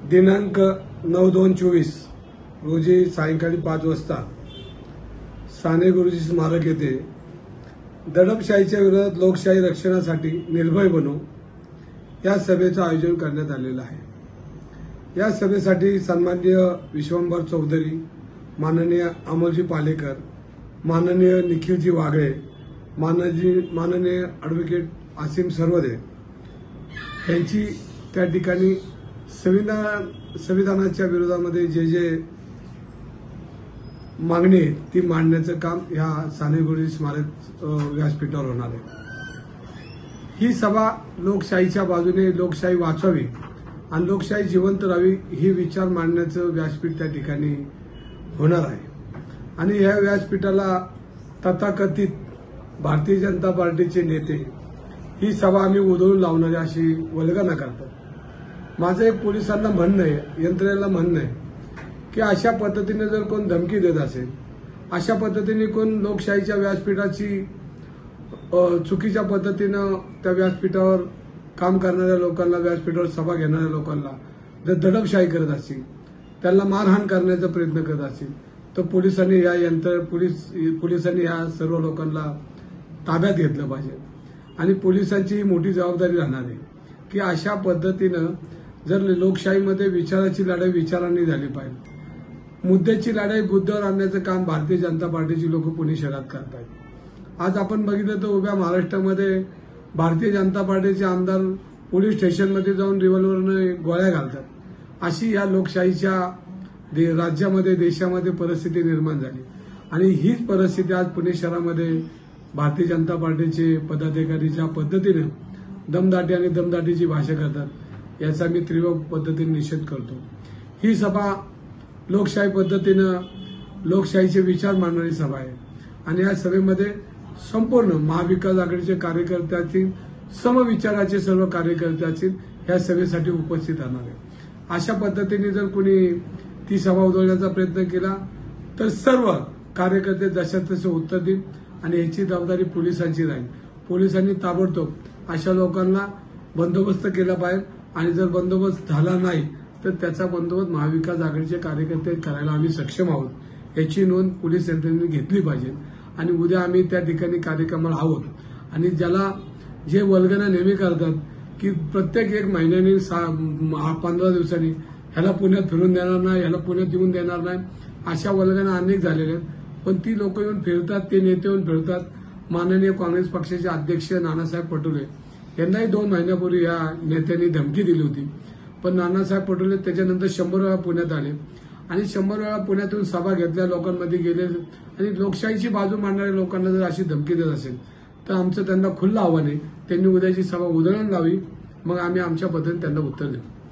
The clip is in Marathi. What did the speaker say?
दिनांक 9/2/24 रोजी सायंकाळी 5 वाजता साने गुरुजी स्मारक येथे दडपशाहीच्या विरोधात लोकशाही रक्षणासाठी निर्भय बनो या सभेचं आयोजन करण्यात आलेलं आहे। या सभेसाठी सन्माननीय विश्वंभर चौधरी, माननीय अमोलजी पालेकर, माननीय निखिलजी वागळे, माननीय ॲडव्होकेट आसिम सरवदे यांची त्या ठिकाणी संविधानाच्या विरोधामध्ये जे मागणी आहे ती मांडण्याचं काम ह्या साने गुरुजी स्मारक व्यासपीठावर होणार आहे। ही सभा लोकशाहीच्या बाजूने लोकशाही वाचवावी आणि लोकशाही जिवंत राहावी ही विचार मांडण्याचं व्यासपीठ त्या ठिकाणी होणार आहे। आणि ह्या व्यासपीठाला तथाकथित भारतीय जनता पार्टीचे नेते ही सभा आम्ही उधळून लावणारी अशी वल्गना करतात। माझं एक पोलिसांना म्हणणं आहे, यंत्रणेला म्हणणं आहे की अशा पद्धतीने जर कोण धमकी देत असेल, अशा पद्धतीने कोण लोकशाहीच्या व्यासपीठाची चुकीच्या पद्धतीनं त्या व्यासपीठावर काम करणाऱ्या लोकांना, व्यासपीठावर सभा घेणाऱ्या लोकांना जर दडपशाही करत असतील, त्यांना मारहाण करण्याचा प्रयत्न करत असतील तर पोलिसांनी या सर्व लोकांना ताब्यात घेतलं पाहिजे। आणि पोलिसांची मोठी जबाबदारी राहणार आहे की अशा पद्धतीनं जर लोकशाहीमध्ये विचाराची लढाई विचारांनी झाली पाहिजे, मुद्द्याची लढाई मुद्द्यावर आणण्याचं काम भारतीय जनता पार्टीची लोक पुणे शहरात करतायत। आज आपण बघितलं तर उभ्या महाराष्ट्रामध्ये भारतीय जनता पार्टीचे आमदार पोलीस स्टेशनमध्ये जाऊन रिव्हॉल्वरने गोळ्या घालतात। अशी या लोकशाहीच्या राज्यामध्ये, देशामध्ये परिस्थिती निर्माण झाली आणि हीच परिस्थिती आज पुणे शहरामध्ये भारतीय जनता पार्टीचे पदाधिकारी ज्या पद्धतीने दमदाटी आणि दमदाटीची भाषा करतात याचा मी तीव्र पद्धतीने निषेध करतो। ही सभा लोकशाही पद्धतीनं लोकशाहीचे विचार मांडणारी सभा आहे आणि या सभेमध्ये संपूर्ण महाविकास आघाडीचे कार्यकर्ते असतील, समविचाराचे सर्व कार्यकर्ते असतील या सभेसाठी उपस्थित राहणार आहे। अशा पद्धतीने जर कोणी ती सभा उधळण्याचा प्रयत्न केला तर सर्व कार्यकर्ते जशा तसे उत्तर देईल आणि याची जबाबदारी पोलिसांची राहील। पोलिसांनी ताबडतोब अशा लोकांना बंदोबस्त केला पाहिजे आणि जर बंदोबस्त झाला नाही तर त्याचा बंदोबस्त महाविकास आघाडीचे कार्यकर्ते करायला आम्ही सक्षम आहोत याची नोंद पोलीस यंत्रणेने घेतली पाहिजे। आणि उद्या आम्ही त्या ठिकाणी कार्यक्रमाला आहोत आणि ज्याला जे वल्गना नेहमी करतात की प्रत्येक एक महिन्याने 15 दिवसांनी ह्याला पुण्यात फिरून देणार नाही, ह्याला पुण्यात येऊन देणार नाही, अशा वल्गना अनेक झालेल्या आहेत। पण ती लोक येऊन फिरतात, ते नेते येऊन फिरतात। माननीय काँग्रेस पक्षाचे अध्यक्ष नानासाहेब पटोले यांनाही 2 महिन्यापूर्वी या नेत्यांनी धमकी दिली होती, पण नानासाहेब पटोले त्याच्यानंतर 100 वेळा पुण्यात आले आणि 100 वेळा पुण्यात येऊन सभा घेतल्या, लोकांमध्ये गेले आणि लोकशाहीची बाजू मांडणाऱ्या लोकांना जर अशी धमकी देत असेल तर आमचं त्यांना खुलं आव्हान आहे, त्यांनी उद्याची सभा उधळून लावी, मग आम्ही आमच्या पद्धतीने त्यांना उत्तर देऊ।